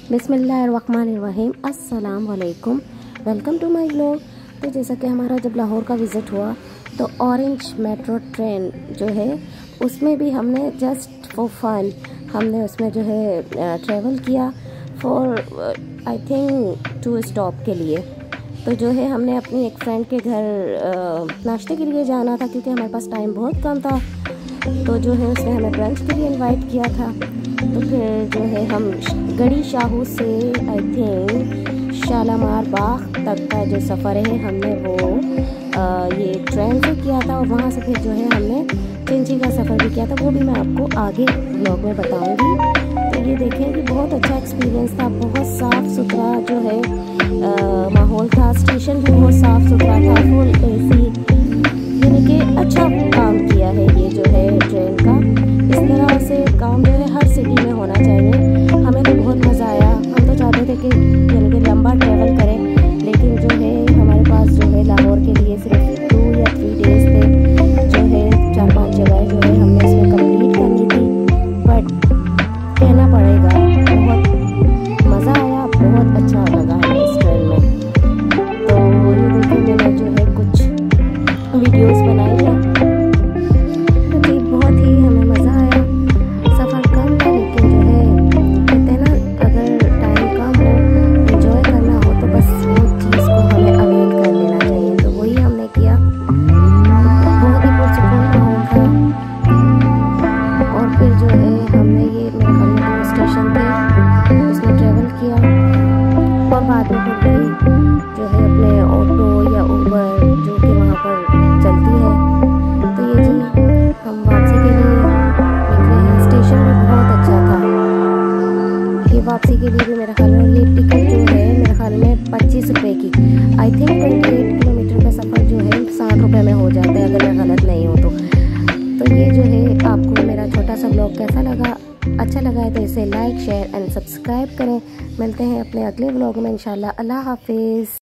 बिस्मिल्लाहिर्रहमानिर्रहीम, अस्सलाम वालेकुम, वेलकम टू माय व्लॉग। तो जैसा कि हमारा जब लाहौर का विज़िट हुआ तो ऑरेंज मेट्रो ट्रेन जो है उसमें भी हमने जस्ट फॉर फन हमने उसमें जो है ट्रैवल किया फॉर आई थिंक 2 स्टॉप के लिए। तो जो है हमने अपनी एक फ्रेंड के घर नाश्ते के लिए जाना था क्योंकि हमारे पास टाइम बहुत कम था। तो जो है उसने हमें ब्रंच के लिए इनवाइट किया था। तो फिर जो है हम गड़ी शाहू से आई थिंक शालामार बाग तक का जो सफ़र है हमने वो ये ट्रेन से किया था, और वहाँ से फिर जो है हमने चिंची का सफ़र भी किया था। वो भी मैं आपको आगे ब्लॉग में बताऊंगी। तो ये देखें कि बहुत अच्छा एक्सपीरियंस था, बहुत साफ़ सुथरा जो है माहौल था। स्टेशन भी बहुत साफ़ सुथरा था, फुल AC, यानी कि अच्छा काम किया है ये जो है ट्रेन का। इस तरह से काम जो है हर सिटी में होना चाहिए। हमें तो बहुत मज़ा आया। हम तो चाहते थे कि यानी कि लंबा ट्रैवल करें, लेकिन जो है हमारे पास जो है लाहौर के लिए सिर्फ 2 या 3 डेज़ थे। जो है 4-5 जगह जो है हमने इसमें कंप्लीट करनी थी। बट कहना पड़ेगा बहुत मज़ा आया, बहुत अच्छा लगा है इस ट्रेन में। तो ये देखिए मैंने जो है कुछ वीडियोस बनाई है, क्योंकि बहुत ही हमें मज़ा आया। सफ़र कम था लेकिन जो है कहते हैं ना, अगर टाइम कम हो, एंजॉय करना हो तो बस वो चीज़ को हमें अवेल कर लेना चाहिए। तो वही हमने किया। बहुत ही पुरसुकून माहौल था। और फिर जो है हमने ये मेरे ख्याल में 2 स्टेशन थे उसमें ट्रैवल किया, और बाद में फिर गई जो है अपने ऑटो या ऊबर जो कि वहाँ पर चलती है। तो ये जी हम वापसी के लिए निकले हैं। स्टेशन भी बहुत अच्छा था। ये वापसी के लिए भी मेरे ख्याल में ये टिकट जो है मेरे ख्याल में 25 रुपये की, आई थिंक 28 किलोमीटर का सफ़र जो है 60 रुपये में हो जाता है अगर मैं गलत नहीं हूँ तो। ये जो है आपको मेरा छोटा सा ब्लॉग कैसा लगा? अच्छा लगा है तो इसे लाइक, शेयर एंड सब्सक्राइब करें। मिलते हैं अपने अगले ब्लॉग में इंशाल्लाह। अल्लाह हाफिज़।